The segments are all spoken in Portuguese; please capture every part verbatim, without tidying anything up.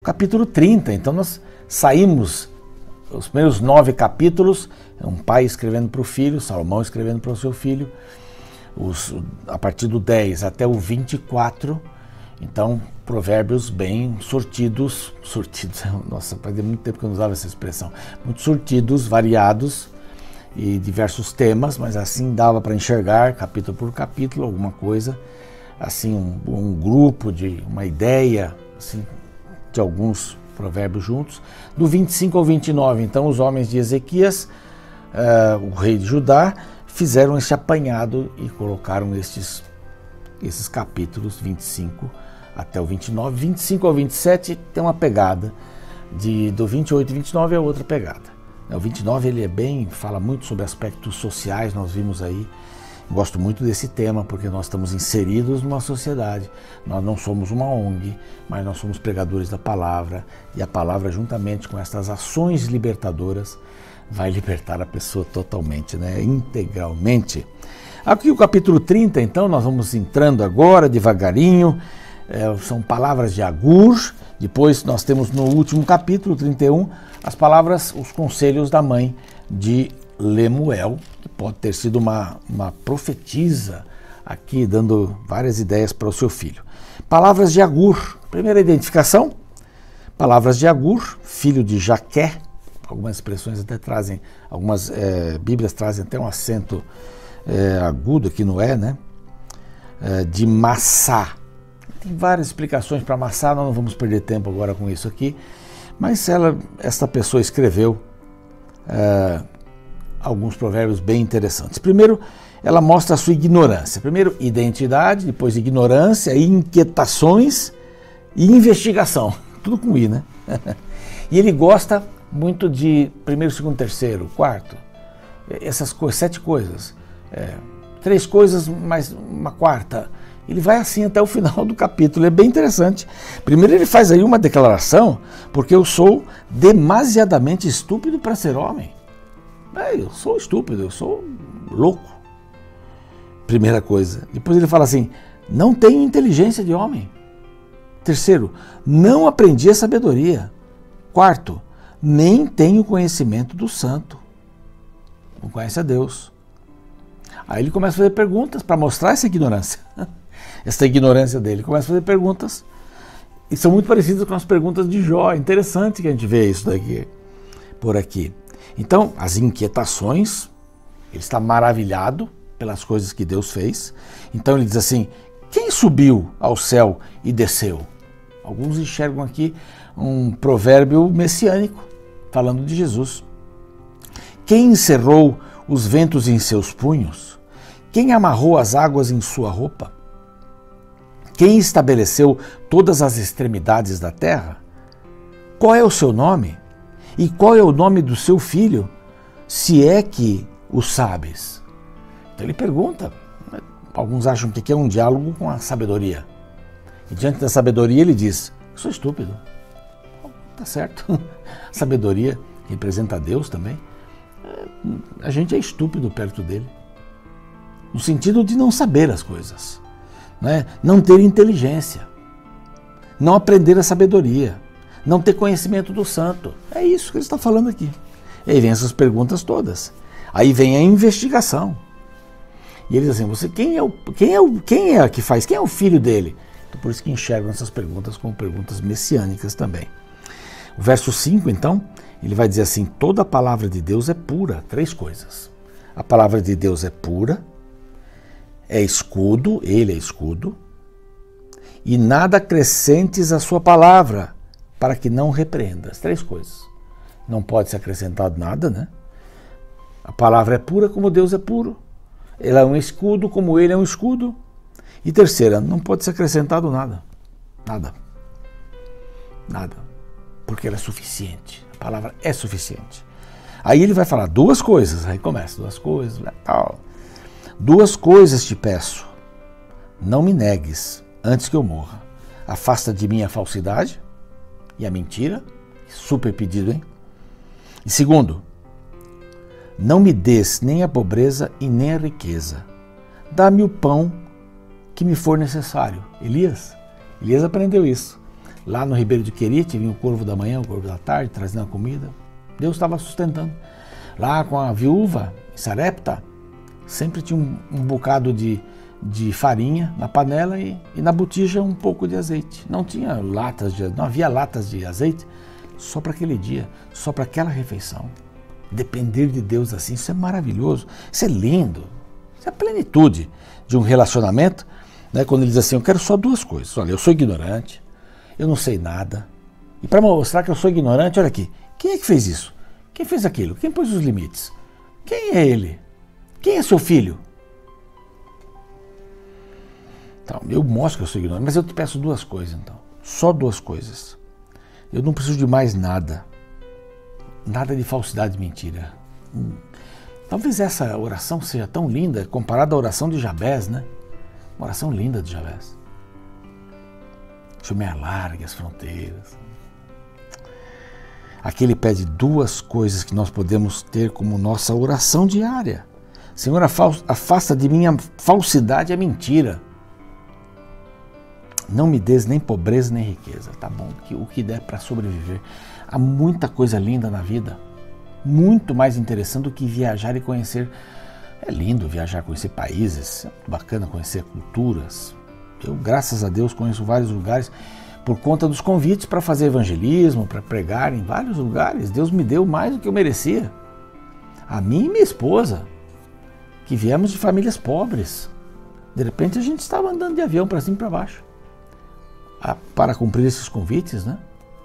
capítulo trinta. Então nós saímos, os primeiros nove capítulos, um pai escrevendo para o filho, Salomão escrevendo para o seu filho, os, a partir do dez até o vinte e quatro, então provérbios bem sortidos, sortidos, nossa, fazia muito tempo que eu não usava essa expressão, muito sortidos, variados e diversos temas, mas assim dava para enxergar capítulo por capítulo alguma coisa, assim um, um grupo de uma ideia assim, de alguns provérbios juntos. Do vinte e cinco ao vinte e nove, então os homens de Ezequias, uh, o rei de Judá, fizeram esse apanhado e colocaram estes, esses capítulos vinte e cinco até o vinte e nove. vinte e cinco ao vinte e sete tem uma pegada, de, do vinte e oito e vinte e nove é outra pegada. O vinte e nove ele é bem, fala muito sobre aspectos sociais, nós vimos aí. Gosto muito desse tema porque nós estamos inseridos numa sociedade, nós não somos uma O N G, mas nós somos pregadores da palavra, e a palavra juntamente com essas ações libertadoras vai libertar a pessoa totalmente, né? Integralmente. Aqui o capítulo trinta, então, nós vamos entrando agora devagarinho, é, são palavras de Agur. Depois nós temos no último capítulo, trinta e um, as palavras, os conselhos da mãe de Lemuel, que pode ter sido uma, uma profetisa aqui, dando várias ideias para o seu filho. Palavras de Agur, primeira identificação, palavras de Agur, filho de Jaqué, algumas expressões até trazem, algumas é, bíblias trazem até um acento é, agudo aqui no é, né? É, de Massá. Tem várias explicações para Massá, nós não vamos perder tempo agora com isso aqui, mas ela, essa pessoa escreveu é, alguns provérbios bem interessantes. Primeiro, ela mostra a sua ignorância. Primeiro, identidade, depois ignorância, inquietações e investigação. Tudo com I, né? E ele gosta muito de primeiro, segundo, terceiro, quarto. Essas coisas, sete coisas. É, três coisas mais uma quarta. Ele vai assim até o final do capítulo, é bem interessante. Primeiro ele faz aí uma declaração, porque eu sou demasiadamente estúpido para ser homem. É, eu sou estúpido, eu sou louco. Primeira coisa. Depois ele fala assim, não tenho inteligência de homem. Terceiro, não aprendi a sabedoria. Quarto, nem tenho conhecimento do santo. Não conhece a Deus. Aí ele começa a fazer perguntas para mostrar essa ignorância. Essa ignorância dele. Começa a fazer perguntas e são muito parecidas com as perguntas de Jó. É interessante que a gente vê isso daqui, por aqui. Então, as inquietações, ele está maravilhado pelas coisas que Deus fez. Então ele diz assim, quem subiu ao céu e desceu? Alguns enxergam aqui um provérbio messiânico, falando de Jesus. Quem encerrou os ventos em seus punhos? Quem amarrou as águas em sua roupa? Quem estabeleceu todas as extremidades da terra? Qual é o seu nome? E qual é o nome do seu filho, se é que o sabes? Então ele pergunta, alguns acham que aqui é um diálogo com a sabedoria. E diante da sabedoria ele diz, eu sou estúpido. Tá certo, sabedoria representa Deus também. A gente é estúpido perto dele, no sentido de não saber as coisas, né? Não ter inteligência, não aprender a sabedoria, não ter conhecimento do santo. É isso que ele está falando aqui. E aí vem essas perguntas todas. Aí vem a investigação. E ele diz assim, você, quem é o, quem é o, quem é que faz? Quem é o filho dele? Então, por isso que enxergam essas perguntas como perguntas messiânicas também. O verso cinco, então, ele vai dizer assim, toda a palavra de Deus é pura. Três coisas. A palavra de Deus é pura, é escudo, ele é escudo, e nada acrescentes à sua palavra, para que não repreendas. Três coisas. Não pode ser acrescentado nada, né? A palavra é pura como Deus é puro. Ela é um escudo como ele é um escudo. E terceira, não pode ser acrescentado nada. Nada. Nada. Porque ela é suficiente. A palavra é suficiente. Aí ele vai falar duas coisas. Aí começa, duas coisas, tal. Duas coisas te peço. Não me negues antes que eu morra. Afasta de mim a falsidade e a mentira. Super pedido, hein? E segundo, não me des nem a pobreza e nem a riqueza. Dá-me o pão que me for necessário. Elias, Elias aprendeu isso. Lá no Ribeiro de Querite, vinha o corvo da manhã, o corvo da tarde, trazendo a comida. Deus estava sustentando. Lá com a viúva, em Sarepta, sempre tinha um, um bocado de, de farinha na panela e, e na botija um pouco de azeite. Não tinha latas de, não havia latas de azeite, só para aquele dia, só para aquela refeição. Depender de Deus assim, isso é maravilhoso, isso é lindo, isso é a plenitude de um relacionamento, né? Quando ele diz assim, eu quero só duas coisas, olha, eu sou ignorante, eu não sei nada, e para mostrar que eu sou ignorante, olha aqui, quem é que fez isso? Quem fez aquilo? Quem pôs os limites? Quem é ele? Quem é seu filho? Então, eu mostro que eu sou ignorante, mas eu te peço duas coisas então, só duas coisas. Eu não preciso de mais nada, nada de falsidade e mentira. Hum. Talvez essa oração seja tão linda comparada à oração de Jabez, né? Uma oração linda de Jabez. O Senhor me alargue as fronteiras. Aqui ele pede duas coisas que nós podemos ter como nossa oração diária. Senhor, afasta de mim a falsidade e a mentira. Não me des nem pobreza nem riqueza, tá bom? O que der para sobreviver. Há muita coisa linda na vida, muito mais interessante do que viajar e conhecer. É lindo viajar, conhecer países, é bacana conhecer culturas. Eu, graças a Deus, conheço vários lugares por conta dos convites para fazer evangelismo, para pregar em vários lugares. Deus me deu mais do que eu merecia. A mim e minha esposa, que viemos de famílias pobres. De repente a gente estava andando de avião para cima e para baixo, para cumprir esses convites, né?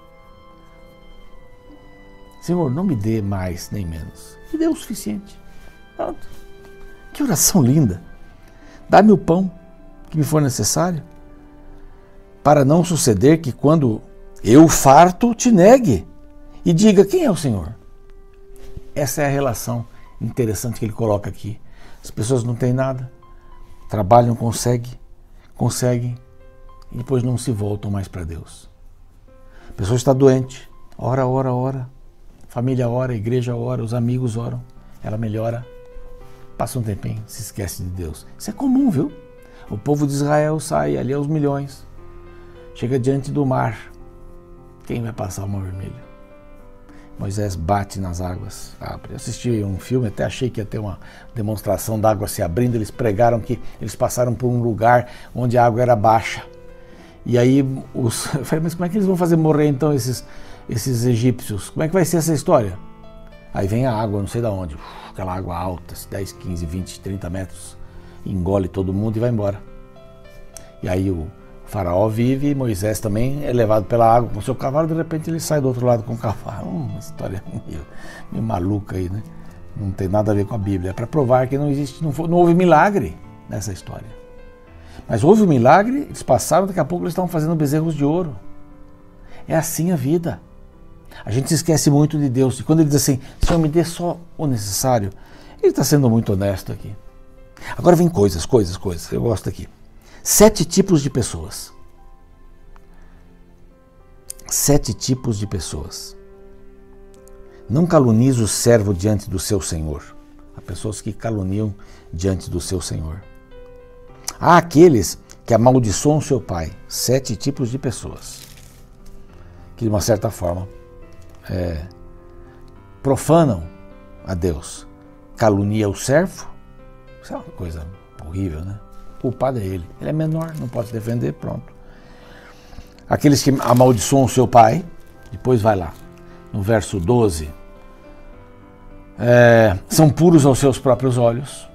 Senhor, não me dê mais nem menos, me dê o suficiente. Pronto. Que oração linda. Dá-me o pão que me for necessário, para não suceder que quando eu farto, te negue e diga, quem é o Senhor? Essa é a relação interessante que ele coloca aqui. As pessoas não têm nada, trabalham, conseguem, conseguem, e depois não se voltam mais para Deus. A pessoa está doente, ora, ora, ora, família ora, a igreja ora, os amigos oram, ela melhora, passa um tempinho, se esquece de Deus. Isso é comum, viu? O povo de Israel sai ali aos milhões, chega diante do mar. Quem vai passar o mar vermelho? Moisés bate nas águas, abre. Eu assisti um filme, até achei que ia ter uma demonstração da água se abrindo. Eles pregaram que eles passaram por um lugar onde a água era baixa. E aí, os... eu falei, mas como é que eles vão fazer morrer então esses, esses egípcios? Como é que vai ser essa história? Aí vem a água, não sei de onde, aquela água alta, dez, quinze, vinte, trinta metros, engole todo mundo e vai embora. E aí o faraó vive e Moisés também é levado pela água com o seu cavalo, de repente ele sai do outro lado com o cavalo. Uma história meio, meio maluca aí, né? Não tem nada a ver com a Bíblia. É para provar que não existe, não, foi, não houve milagre nessa história. Mas houve um milagre, eles passaram, daqui a pouco eles estavam fazendo bezerros de ouro. É assim a vida. A gente se esquece muito de Deus. E quando ele diz assim, Senhor, me dê só o necessário, ele está sendo muito honesto aqui. Agora vem coisas, coisas, coisas. Eu gosto aqui. Sete tipos de pessoas. Sete tipos de pessoas. Não calunize o servo diante do seu senhor. Há pessoas que caluniam diante do seu senhor. Há aqueles que amaldiçoam seu pai. Sete tipos de pessoas. Que de uma certa forma é, profanam a Deus. Calunia o servo. Isso é uma coisa horrível, né? O culpado é ele. Ele é menor, não pode se defender, pronto. Aqueles que amaldiçoam seu pai, depois vai lá, no verso doze, é, são puros aos seus próprios olhos,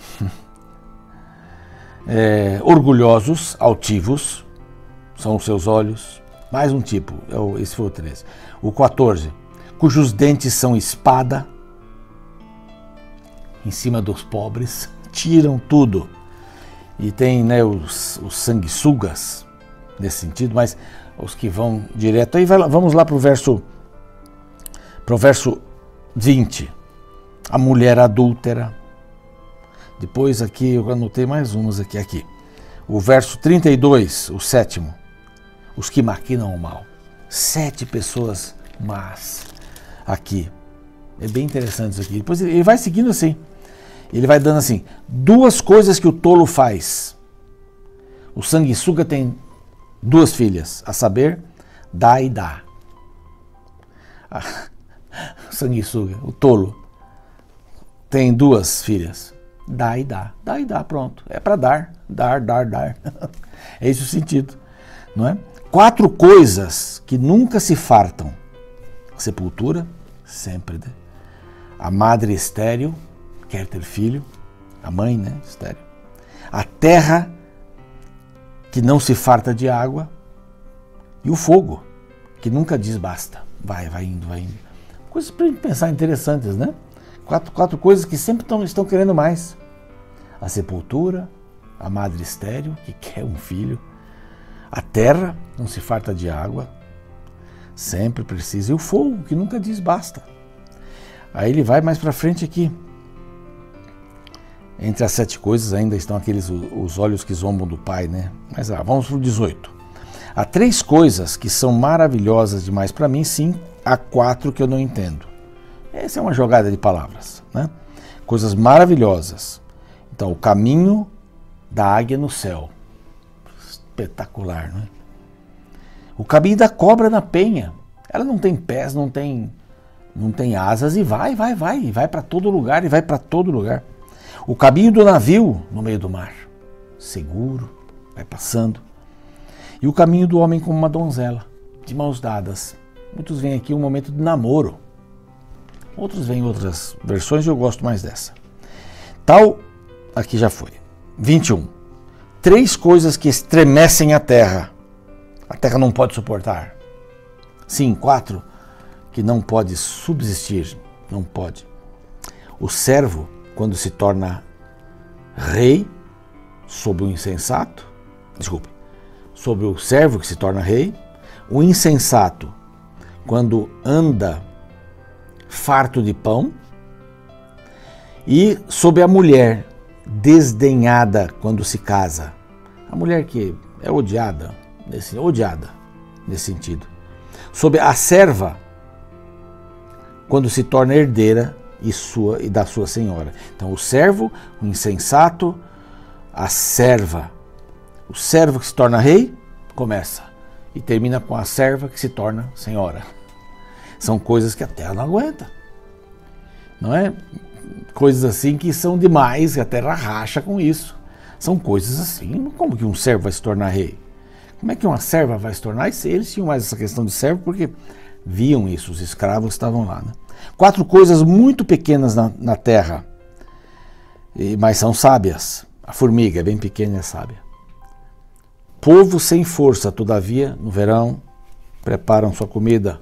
é, orgulhosos, altivos, são os seus olhos. Mais um tipo, esse foi o treze. O quatorze, cujos dentes são espada, em cima dos pobres, tiram tudo. E tem, né, os, os sanguessugas, nesse sentido, mas os que vão direto. Aí vai lá, vamos lá para o verso, pro verso vinte. A mulher adúltera. Depois aqui, eu anotei mais umas aqui. aqui. O verso trinta e dois, o sétimo. Os que maquinam o mal. Sete pessoas más aqui. É bem interessante isso aqui. Depois ele vai seguindo assim. Ele vai dando assim, duas coisas que o tolo faz. O sanguessuga tem duas filhas, a saber, dá e dá. Ah, sanguessuga, o tolo, tem duas filhas, dá e dá, dá e dá, pronto, é para dar, dar, dar, dar, é esse o sentido, não é? Quatro coisas que nunca se fartam: a sepultura, sempre, né? A madre estéril, quer ter filho, a mãe, né, estéril. A terra, que não se farta de água, e o fogo, que nunca diz basta, vai, vai indo, vai indo. Coisas para a gente pensar interessantes, né? Quatro, quatro coisas que sempre tão, estão querendo mais. A sepultura, a madre estéril, que quer um filho, a terra, não se farta de água, sempre precisa, e o fogo, que nunca diz basta. Aí ele vai mais para frente aqui. Entre as sete coisas ainda estão aqueles os olhos que zombam do pai, né? Mas ah, vamos para o dezoito. Há três coisas que são maravilhosas demais para mim, sim, há quatro que eu não entendo. Essa é uma jogada de palavras, né? Coisas maravilhosas. Então, o caminho da águia no céu. Espetacular, não é? O caminho da cobra na penha. Ela não tem pés, não tem, não tem asas e vai, vai, vai. E vai para todo lugar, e vai para todo lugar. O caminho do navio no meio do mar. Seguro, vai passando. E o caminho do homem como uma donzela, de mãos dadas. Muitos veem aqui um momento de namoro. Outros veem outras versões e eu gosto mais dessa. Tal, aqui já foi. vinte e um. Três coisas que estremecem a terra. A terra não pode suportar. Sim, quatro que não pode subsistir. Não pode. O servo, quando se torna rei sobre o insensato. Desculpe. Sobre o servo que se torna rei. O insensato, quando anda farto de pão, e sobre a mulher desdenhada quando se casa. A mulher que é odiada, nesse, odiada nesse sentido. Sobre a serva, quando se torna herdeira e, sua, e da sua senhora. Então o servo, o insensato, a serva. O servo que se torna rei, começa. E termina com a serva que se torna senhora. São coisas que a terra não aguenta. Não é? Coisas assim que são demais, que a terra racha com isso. São coisas assim, como que um servo vai se tornar rei? Como é que uma serva vai se tornar? Eles tinham mais essa questão de servo porque viam isso, os escravos estavam lá. Né? Quatro coisas muito pequenas na, na terra, mas são sábias. A formiga é bem pequena e é sábia. Povo sem força, todavia, no verão, preparam sua comida.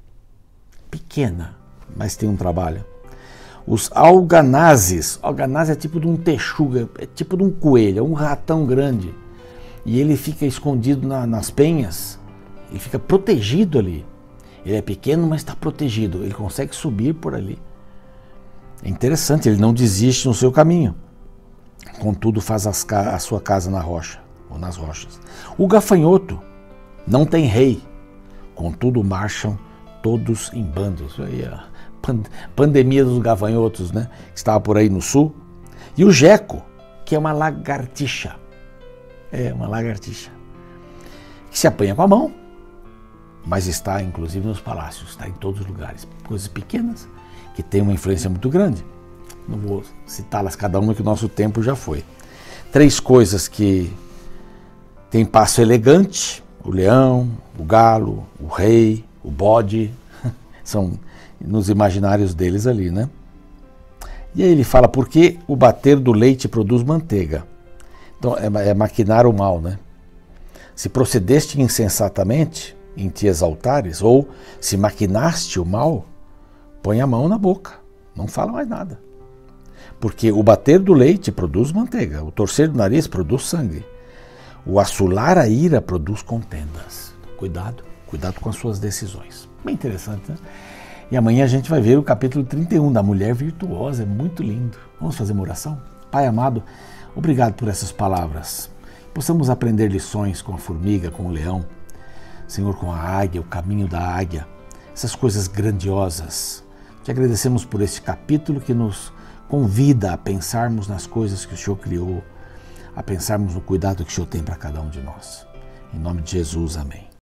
Pequena, mas tem um trabalho. Os alganazes, alganazes é tipo de um texuga, é tipo de um coelho, é um ratão grande. E ele fica escondido na, nas penhas, ele fica protegido ali. Ele é pequeno, mas está protegido, ele consegue subir por ali. É interessante, ele não desiste no seu caminho. Contudo, faz as, a sua casa na rocha, ou nas rochas. O gafanhoto não tem rei, contudo marcham todos em bandos. Aí, a pandemia dos gafanhotos, né? Que estava por aí no sul. E o geco, que é uma lagartixa. É, uma lagartixa. Que se apanha com a mão, mas está inclusive nos palácios, está em todos os lugares. Coisas pequenas que têm uma influência muito grande. Não vou citá-las cada uma que o nosso tempo já foi. Três coisas que têm passo elegante: o leão, o galo, o rei, o bode. São nos imaginários deles ali, né? E aí ele fala, porque o bater do leite produz manteiga. Então é, é maquinar o mal, né? Se procedeste insensatamente em te exaltares, ou se maquinaste o mal, põe a mão na boca, não fala mais nada. Porque o bater do leite produz manteiga, o torcer do nariz produz sangue, o assolar a ira produz contendas. Cuidado, cuidado com as suas decisões. Bem interessante, né? E amanhã a gente vai ver o capítulo trinta e um da Mulher Virtuosa, é muito lindo. Vamos fazer uma oração? Pai amado, obrigado por essas palavras. Possamos aprender lições com a formiga, com o leão, Senhor, com a águia, o caminho da águia, essas coisas grandiosas. Te agradecemos por este capítulo que nos convida a pensarmos nas coisas que o Senhor criou, a pensarmos no cuidado que o Senhor tem para cada um de nós. Em nome de Jesus, amém.